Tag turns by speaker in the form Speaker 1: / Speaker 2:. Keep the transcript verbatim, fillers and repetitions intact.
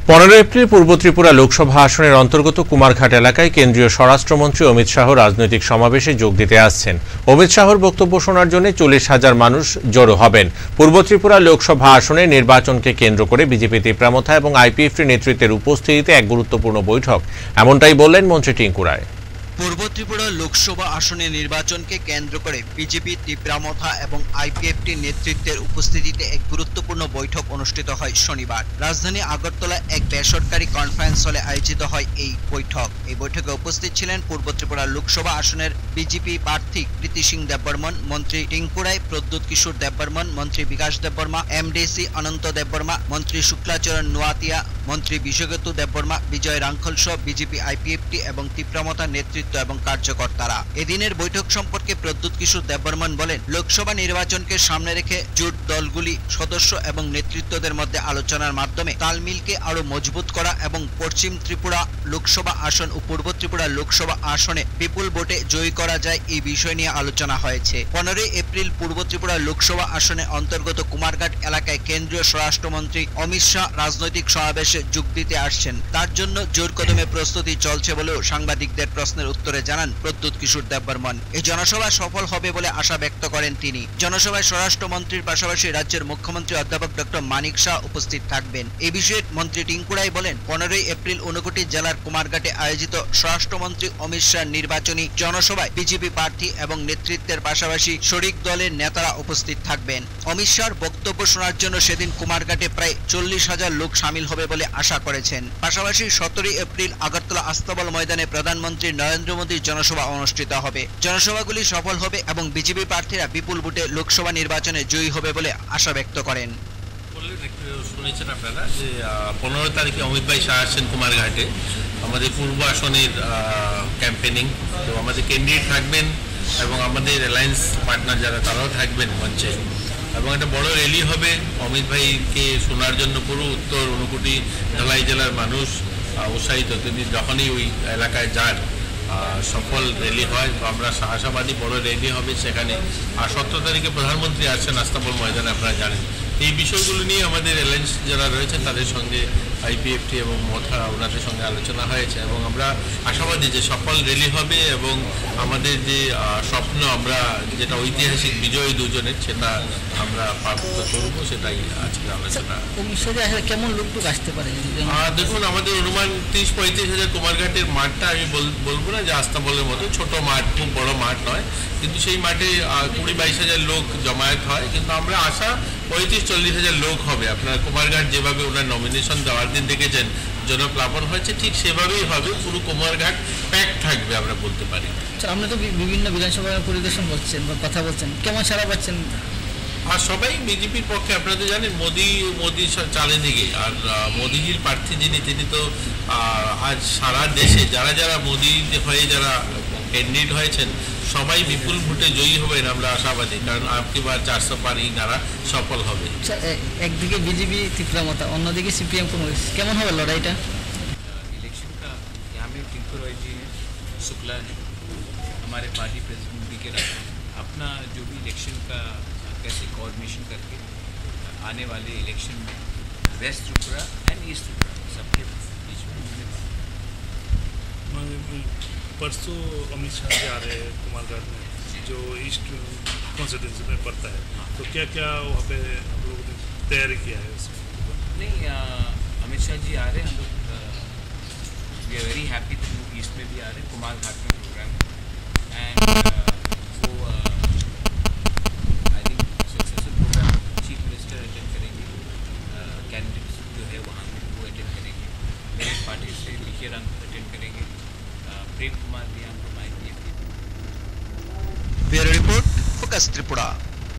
Speaker 1: পনেরো এপ্রিল পূর্ব ত্রিপুরা লোকসভা আসনের অন্তর্গত কুমারঘাট এলাকায় কেন্দ্রীয় স্বরাষ্ট্রমন্ত্রী অমিত শাহ রাজনৈতিক সমাবেশে যোগ দিতে আসছেন। অমিত শাহর বক্তব্য শোনার জন্য চল্লিশ হাজার মানুষ জড়ো হবেন। পূর্ব ত্রিপুরা লোকসভা আসনে নির্বাচনকে কেন্দ্র করে বিজেপি তীব্রামথা এবং আইপিএফটির নেতৃত্বের উপস্থিতিতে এক গুরুত্বপূর্ণ বৈঠক, এমনটাই বললেন মন্ত্রী টিঙ্কু রায়।
Speaker 2: পূর্ব ত্রিপুরা লোকসভা আসনে নির্বাচনকে কেন্দ্র করে বিজেপি তীব্রামথা এবং আইপিএফটির নেতৃত্বের উপস্থিতিতে এক গুরুত্বপূর্ণ বৈঠক অনুষ্ঠিত হয় শনিবার। রাজধানী আগরতলা এক বেসরকারি কনফারেন্স হলে আয়োজিত হয় এই বৈঠক। এই বৈঠকে উপস্থিত ছিলেন পূর্ব ত্রিপুরা লোকসভা আসনের বিজেপি প্রার্থী প্রীতি সিং দেববর্মন, মন্ত্রী টিঙ্কু রায়, প্রদ্যুৎ কিশোর দেববর্মন, মন্ত্রী বিকাশ দেববর্মা, এমডিসি অনন্ত দেববর্মা, মন্ত্রী শুক্লাচরণ নোয়াতিয়া, মন্ত্রী বিশ্বগতু দেববর্মা, বিজয় রাঙ্খল সহ বিজেপি, আইপিএফটি এবং তীব্রামথা নেতৃত্ব এবং কার্যকর্তারা। এদিনের বৈঠক সম্পর্কে প্রদ্যুৎ কিশোর দেববর্মন বলেন, লোকসভা নির্বাচনকে সামনে রেখে জোট দলগুলি সদস্য এবং নেতৃত্বদের মধ্যে আলোচনার মাধ্যমে তালমিলকে আরো মজবুত করা এবং পশ্চিম ত্রিপুরা লোকসভা আসন ও পূর্ব ত্রিপুরা লোকসভা আসনে বিপুল ভোটে জয়ী করা যায় এই বিষয় নিয়ে আলোচনা হয়েছে। পনেরোই এপ্রিল পূর্ব ত্রিপুরা লোকসভা আসনে অন্তর্গত কুমারঘাট এলাকায় কেন্দ্রীয় স্বরাষ্ট্রমন্ত্রী অমিত শাহ রাজনৈতিক সমাবেশে যোগ দিতে আসছেন। তার জন্য জোর কদমে প্রস্তুতি চলছে বলেও সাংবাদিকদের প্রশ্নের উত্তরে জানান প্রদ্যুৎ কিশোর দেববর্মন। এই জনসভা সফল হবে বলে আশা ব্যক্ত করেন তিনি। জনসভায় স্বরাষ্ট্রমন্ত্রীর পাশাপাশি রাজ্যের মুখ্যমন্ত্রী অধ্যাপক ডক্টর মানিক শাহ উপস্থিত থাকবেন। এই বিষয়ে মন্ত্রী টিঙ্কু রায় বলেন, পনেরোই এপ্রিল ঊনকোটি জেলার কুমারঘাটে আয়োজিত স্বরাষ্ট্রমন্ত্রী অমিত শাহ নির্বাচনী জনসভায় বিজেপি প্রার্থী এবং নেতৃত্বের পাশাপাশি শরিক দলের নেতারা উপস্থিত থাকবেন। অমিত শাহর বক্তব্য শোনার জন্য সেদিন কুমারঘাটে প্রায় চল্লিশ হাজার লোক সামিল হবে বলে আশা করেছেন। পাশাপাশি সতেরোই এপ্রিল আগরতলা আস্তাবল ময়দানে প্রধানমন্ত্রী নরেন্দ্র মোদীর জনসভা অনুষ্ঠিত হবে। জনসভাগুলি সফল হবে এবং বিজেপি প্রার্থীরা বিপুল ভোটে লোকসভা নির্বাচনে জয়ী হবে বলে আশা ব্যক্ত করেন।
Speaker 3: শুনেছেন আপনারা যে পনেরো তারিখে অমিত ভাই শাহ আসছেন কুমারঘাটে আমাদের পূর্ব আসনের ক্যাম্পেনিং। তো আমাদের ক্যান্ডিডেট থাকবেন এবং আমাদের অ্যালায়েন্স পার্টনার যারা তারাও থাকবেন মঞ্চে, এবং একটা বড় র্যালি হবে। অমিত ভাইকে শোনার জন্য পুরো উত্তর ঊনকোটি ধলাই জেলার মানুষ উৎসাহিত। তিনি যখনই ওই এলাকায় যান সফল র্যালি হয়, তো আমরা আশাবাদী বড় র্যালি হবে সেখানে। আর সতেরো তারিখে প্রধানমন্ত্রী আসছেন আস্তাবল ময়দানে, আপনারা জানেন। এই বিষয়গুলো নিয়ে আমাদের অ্যালায়েন্স যারা রয়েছেন তাদের সঙ্গে আইপিএফটি এবং মথা ওনাদের সঙ্গে আলোচনা হয়েছে, এবং আমরা আশাবাদী যে সফল র্যালি হবে এবং আমাদের যে স্বপ্ন, আমরা যেটা ঐতিহাসিক বিজয় দুজনের, সেটা আমরা প্রাপ্ত করবো, সেটাই আজকে আলোচনা।
Speaker 4: কেমন লোকটুক আসতে পারে?
Speaker 3: দেখুন, আমাদের অনুমান ত্রিশ পঁয়ত্রিশ হাজার কুমারঘাটের মাঠটা আমি বলবো না যে আস্তাবলের মতো ছোট মাঠ, খুব বড় মাঠ নয়, কিন্তু সেই মাঠে কুড়ি বাইশ হাজার লোক জমায়েত হয়। কিন্তু আমরা আশা পঁয়ত্রিশ চল্লিশ হাজার লোক হবে। আপনার কুমারঘাট যেভাবে ওনার নমিনেশন দেওয়ার দিন দেখেছেন জনপ্লাবন হয়েছে, ঠিক সেভাবেই হবে। পুরো কুমারঘাট প্যাক থাকবে আমরা বলতে পারি।
Speaker 4: আপনি তো বিভিন্ন বিধানসভা পরিদর্শন করছেন বা কথা বলছেন, কেমন সাড়া পাচ্ছেন?
Speaker 3: আর সবাই বিজেপির পক্ষে। আপনারা তো জানেন মোদি মোদি চালে দিকে, আর মোদিজির প্রার্থী যিনি, তিনি তো আজ সারা দেশে যারা যারা মোদি হয়ে যারা ক্যান্ডিডেট হয়েছেন সবাই বিপুল ভোটে জয়ী হবেন আমরা আশাবাদী, কারণ আপনি বার চারশো পারি নারা সফল হবে।
Speaker 4: একদিকে বিজেপি তীব্রামথা, অন্যদিকে সিপিএম কংগ্রেস, কেমন হবে লড়াইটা?
Speaker 5: इलेक्शन का यहाँ में टिंकू रॉय जी है, शुक्ला है, हमारे पार्टी प्रेसिडेंट भी के रहा अपना जो भी इलेक्शन का कैसे कोऑर्डिनेशन करके आने वाले इलेक्शन में west Tripura and east Tripura सबके बीच में उन्होंने
Speaker 6: परसों अमित शाह जी आ रहे हैं कुमारघाट में, जो ईस्ट कॉन्स्टिट्यूंसी में पड़ता है, तो क्या क्या वहाँ पे हम लोगों ने तैयारी किया है उसमें?
Speaker 5: नहीं, अमित शाह जी आ रहे हैं, हम लोग वी आर वेरी हैप्पी कि वो ईस्ट में भी आ रहे हैं, कुमारघाट में प्रोग्राम है एंड वो I think successful programme chief minister attend करेंगे, कैंडिडेट्स जो है वहाँ पे वो अटेंड करेंगे, मेरे पार्टी से लिखे रंग अटेंड करेंगे, प्रेम कुमार भी हम लोग आएंगे।
Speaker 2: Bureau report, focus Tripura.